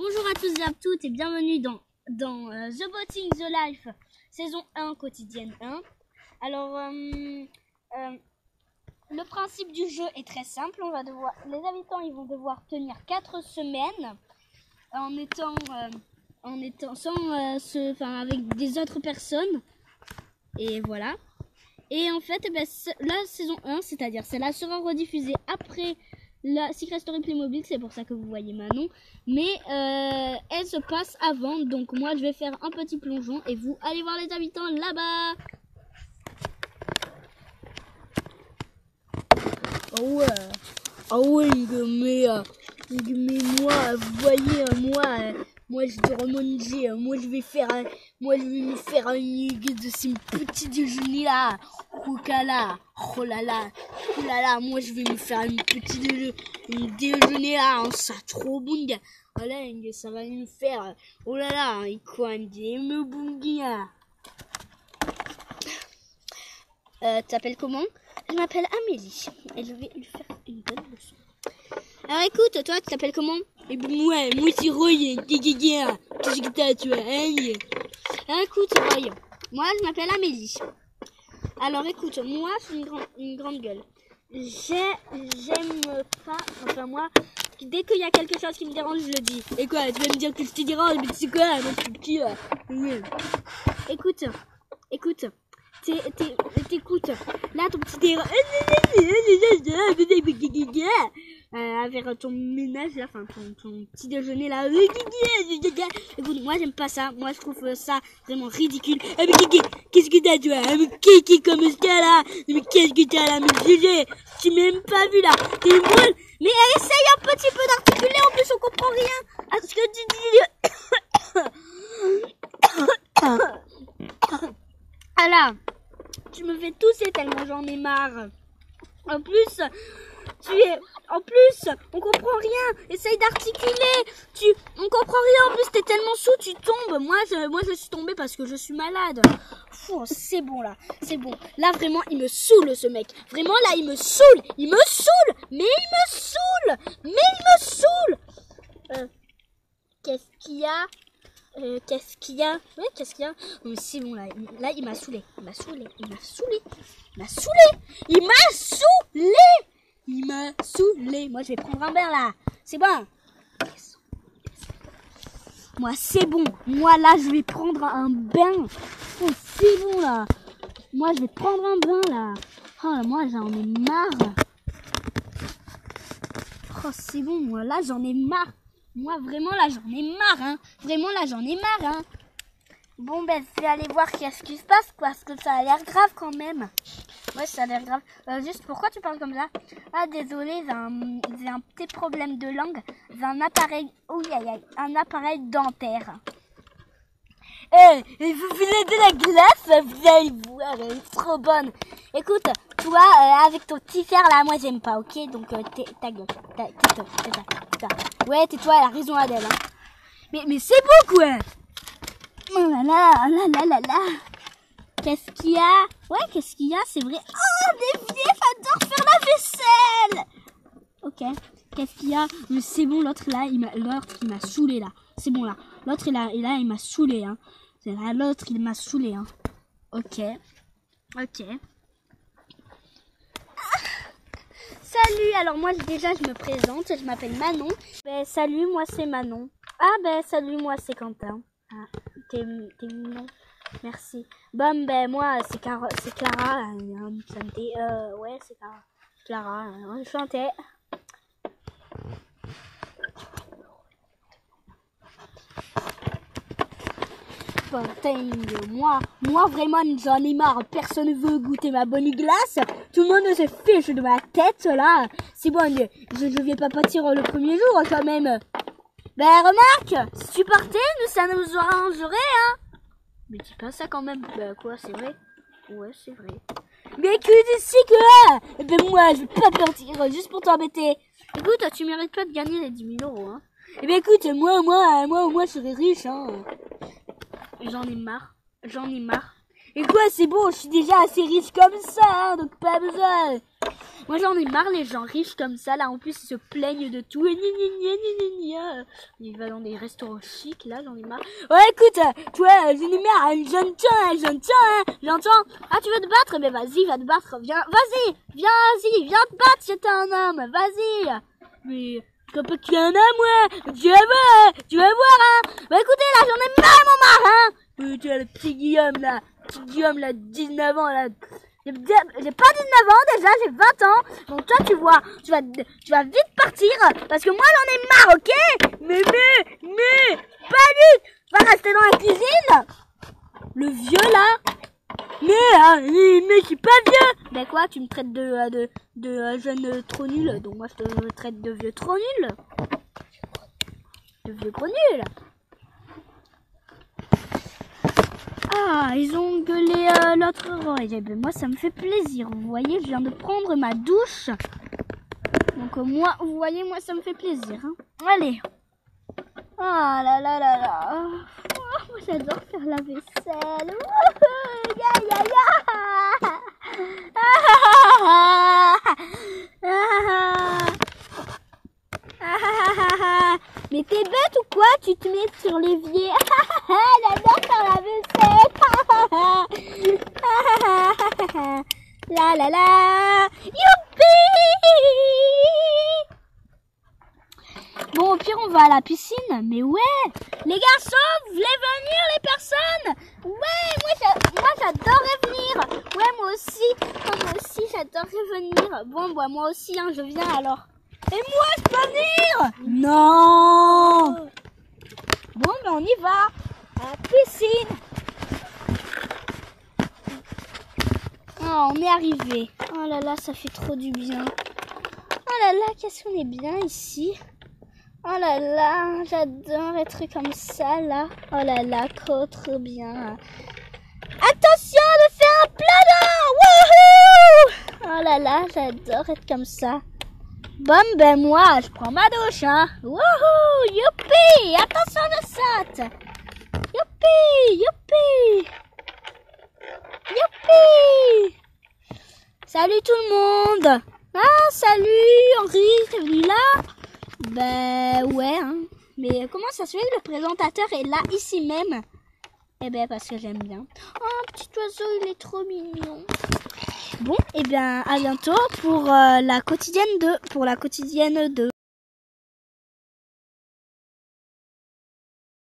Bonjour à tous et à toutes et bienvenue dans The Boating the Life, saison 1, quotidienne 1. Alors, le principe du jeu est très simple. Les habitants ils vont devoir tenir 4 semaines avec des autres personnes. Et voilà. Et en fait, la saison 1, c'est-à-dire celle-là sera rediffusée après la Secret Story Playmobil, c'est pour ça que vous voyez Manon. Mais elle se passe avant, donc moi je vais faire un petit plongeon et vous allez voir les habitants là-bas. Oh ouais, mais moi, vous voyez, moi je dois manger, moi je vais me faire un de ces petits déjeuners là. Oh là là, moi je vais me faire un petit déjeuner là, ça trop bon. Voilà, ça va me faire, oh là là, quoi, me bungia. T'appelles comment? Je m'appelle Amélie et je vais lui faire une bonne leçon. Alors écoute, toi tu t'appelles comment? Et moi c'est Roy, qu'est-ce que t'as, tu vois, hein? Alors écoute Roy, moi je m'appelle Amélie. Alors écoute, moi je suis une grande gueule. J'aime pas, enfin moi, dès qu'il y a quelque chose qui me dérange, je le dis. Et quoi, tu vas me dire que je te dérange, mais tu sais quoi, moi je suis petit là. Écoute, t'écoutes. Là ton petit dérange. Vers ton ménage là, enfin ton petit déjeuner là. Écoute, moi j'aime pas ça. Moi je trouve ça vraiment ridicule. Qu'est-ce que t'as, toi? Mais comme ça là? Mais qu'est-ce que t'as là? Mais tu m'as même pas vu là. T'es une boule. Mais essaye un petit peu d'articuler, en plus on comprend rien à ce que tu dis. Alors, tu me fais tousser tellement j'en ai marre. En plus, on comprend rien. Essaye d'articuler. On comprend rien. En plus, t'es tellement sous, tu tombes. Moi, je suis tombée parce que je suis malade. C'est bon là. C'est bon. Là, vraiment, il me saoule ce mec. Vraiment, là, il me saoule. Mais il me saoule. Qu'est-ce qu'il y a? Ouais, qu'est-ce qu'il y a? Mais c'est bon là, il m'a saoulé. Moi je vais prendre un bain là. C'est bon. Moi c'est bon. Moi là je vais prendre un bain. Oh, c'est bon là. Moi je vais prendre un bain là. Oh là, moi j'en ai marre. Oh c'est bon, moi là j'en ai marre. Moi, vraiment, là, j'en ai marre, hein. Bon, je vais aller voir qu'est-ce qui se passe, parce que ça a l'air grave quand même. Ouais, ça a l'air grave. Juste, pourquoi tu parles comme ça? Ah, désolé, j'ai un petit problème de langue. J'ai un appareil, un appareil dentaire. Vous voulez de la glace? Vous allez voir, elle est trop bonne. Écoute, toi, avec ton petit fer là, moi j'aime pas, ok? Donc, ta gueule. Tais-toi. Ouais, tais-toi, elle a raison Adèle. Hein. Mais c'est beau quoi! Oh là là. Qu'est-ce qu'il y a? Ouais, qu'est-ce qu'il y a? C'est vrai. Oh, des vieilles adorent faire la vaisselle! Ok, qu'est-ce qu'il y a? Mais c'est bon, l'autre il m'a saoulé là. C'est bon là. L'autre il m'a saoulé, hein. C'est là, l'autre il m'a saoulé, hein. Ok. Salut, alors moi déjà je me présente, je m'appelle Manon. Salut, moi c'est Manon. Salut, moi c'est Quentin. Ah, t'es mignon. Merci. Bon, moi c'est Clara. Ouais, c'est Clara. Enchantée. Moi vraiment j'en ai marre, personne ne veut goûter ma bonne glace, tout le monde se fiche de ma tête là, c'est bon, je vais pas partir le premier jour quand même. Remarque, si tu partais, ça nous arrangerait, hein. Mais dis pas ça quand même. Quoi, c'est vrai? Ouais, c'est vrai. Mais que d'ici quoi? Moi je vais pas partir juste pour t'embêter. Écoute, tu mérites pas de gagner les 10 000 euros, hein. Écoute, moi je serais riche, hein. J'en ai marre. Et quoi, c'est bon, je suis déjà assez riche comme ça, hein, donc pas besoin. Moi j'en ai marre les gens riches comme ça là. En plus ils se plaignent de tout. Ils vont dans des restaurants chics là, j'en ai marre. Ouais écoute, toi j'en ai marre. J'entends. Ah tu veux te battre? Mais vas-y, va te battre. Viens, vas-y, viens te battre. C'est un homme. Vas-y. Mais je peux qu'il y en a moi. Tu vas voir hein. Bah écoutez là, j'en ai vraiment marre hein. Putain le petit Guillaume là, 19 ans là. J'ai pas 19 ans déjà, j'ai 20 ans. Donc toi tu vas vite partir parce que moi j'en ai marre, ok? Mais pas vite. Tu vas rester dans la cuisine. Le vieux là. Mais je suis pas vieux. Ben quoi, tu me traites de jeune trop nul, donc moi je te traite de vieux trop nul. De vieux gros nul. Ah, ils ont gueulé l'autre oreille. Ben, moi, ça me fait plaisir. Vous voyez, je viens de prendre ma douche. Donc, moi, vous voyez, moi, ça me fait plaisir. Hein. Allez. Ah là là là là. Oh, moi, j'adore faire la vaisselle. Mais t'es bête ou quoi? Tu te mets sur l'évier. J'adore faire la vaisselle. La la la. Youpi. Bon, au pire, on va à la piscine. Mais ouais. Les garçons, vous voulez venir, les personnes? Ouais, moi j'adorerais venir. Ouais, moi aussi, j'adorerais venir. Bon, bah, moi aussi, hein, je viens alors. Et moi, je peux venir? Non. Bon, ben on y va. À la piscine. Oh, on est arrivé. Oh là là, ça fait trop du bien. Oh là là, qu'est-ce qu'on est bien ici. Oh là là, j'adore être comme ça, là. Oh là là, trop bien. Attention de faire un plat d'eau. Wouhou! Oh là là, j'adore être comme ça. Bon, ben moi, je prends ma douche, hein. Wouhou! Youpi! Attention, je saute. Youpi! Youpi! Youpi! Salut tout le monde! Ah, salut Henri, t'es venu là? Ben, ouais, hein. Mais comment ça se fait que le présentateur est là, ici même? Eh ben, parce que j'aime bien. Oh, petit oiseau, il est trop mignon. Bon, et bien à bientôt pour la quotidienne 2.